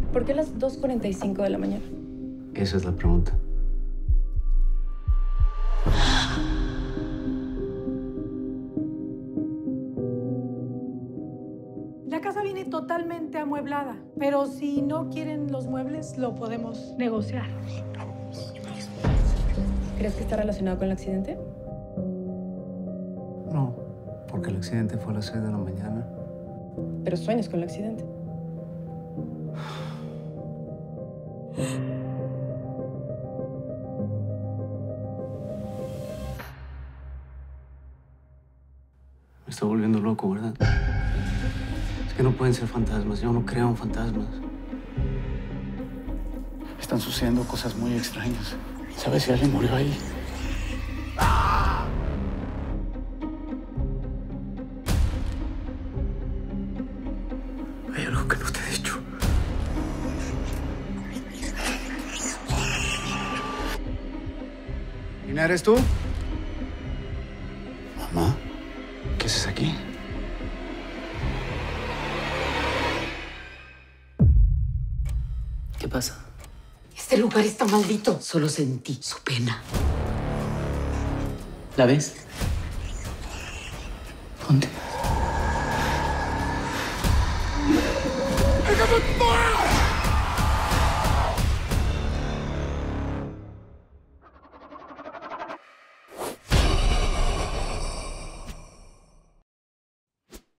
¿Por qué a las 2:45 de la mañana? Esa es la pregunta. La casa viene totalmente amueblada, pero si no quieren los muebles, lo podemos negociar. ¿Crees que está relacionado con el accidente? No, porque el accidente fue a las 6 de la mañana. Pero sueñas con el accidente. Me está volviendo loco, ¿verdad? Es que no pueden ser fantasmas. Yo no creo en fantasmas. Están sucediendo cosas muy extrañas. ¿Sabes si alguien murió ahí? Hay algo que no te he dicho. ¿Nina, eres tú? Mamá, ¿qué haces aquí? ¿Qué pasa? Este lugar está maldito. Solo sentí su pena. ¿La ves? ¿Dónde? ¡Déjame!